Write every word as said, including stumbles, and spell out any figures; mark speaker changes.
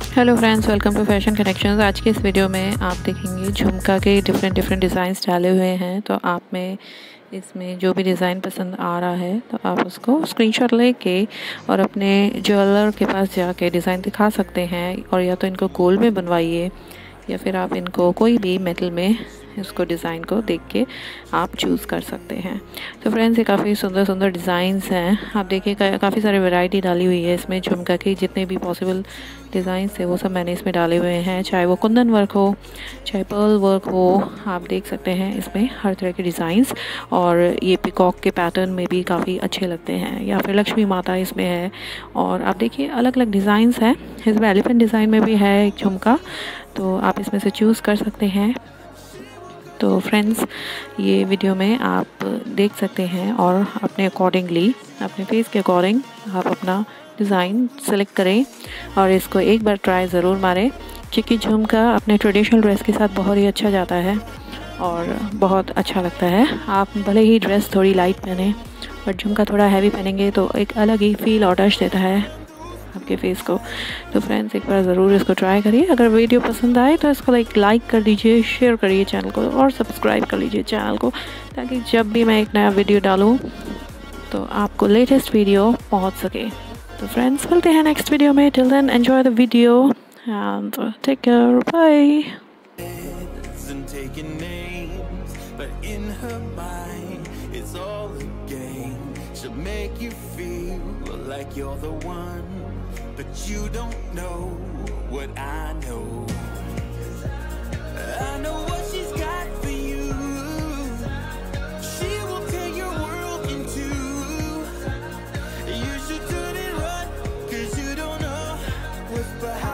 Speaker 1: Hello friends, welcome to fashion connections. आज के इस वीडियो में आप देखेंगे झुमका के डिफरेंट डिफरेंट डिज़ाइंस डाले हुए हैं। तो आप में इसमें जो भी डिज़ाइन पसंद आ रहा है तो आप उसको स्क्रीनशॉट लेके और अपने ज्वेलर के पास जाके डिज़ाइन दिखा सकते हैं। और या तो इनको गोल्ड में बनवाइए या फिर आप इनको कोई भी मेटल में इसको डिज़ाइन को देख के आप चूज़ कर सकते हैं। तो फ्रेंड्स, ये काफ़ी सुंदर सुंदर डिज़ाइंस हैं। आप देखिए का, काफ़ी सारी वैरायटी डाली हुई है इसमें। झुमका के जितने भी पॉसिबल डिज़ाइंस है वो सब मैंने इसमें डाले हुए हैं, चाहे वो कुंदन वर्क हो चाहे पर्ल वर्क हो। आप देख सकते हैं इसमें हर तरह के डिज़ाइंस। और ये पिकॉक के पैटर्न में भी काफ़ी अच्छे लगते हैं, या फिर लक्ष्मी माता इसमें है। और आप देखिए अलग अलग डिज़ाइंस हैं इसमें। एलिफेंट डिज़ाइन में भी है एक झुमका, तो आप इसमें से चूज़ कर सकते हैं। तो फ्रेंड्स, ये वीडियो में आप देख सकते हैं और अपने अकॉर्डिंगली, अपने फेस के अकॉर्डिंग आप अपना डिज़ाइन सेलेक्ट करें और इसको एक बार ट्राई ज़रूर मारें, क्योंकि झुमका अपने ट्रेडिशनल ड्रेस के साथ बहुत ही अच्छा जाता है और बहुत अच्छा लगता है। आप भले ही ड्रेस थोड़ी लाइट पहने बट झुमका थोड़ा हैवी पहनेंगे तो एक अलग ही फील और टच देता है आपके फेस को। तो फ्रेंड्स, एक बार ज़रूर इसको ट्राई करिए। अगर वीडियो पसंद आए तो इसको लाइक लाइक कर दीजिए, शेयर करिए चैनल को और सब्सक्राइब कर लीजिए चैनल को, ताकि जब भी मैं एक नया वीडियो डालूँ तो आपको लेटेस्ट वीडियो पहुंच सके। तो फ्रेंड्स, मिलते हैं नेक्स्ट वीडियो में। Till then enjoy the video and take care, bye.
Speaker 2: Like you're the one, but you don't know what I know. I know what she's got for you. She will tear your world in two. You should turn and run, 'cause you don't know what's behind.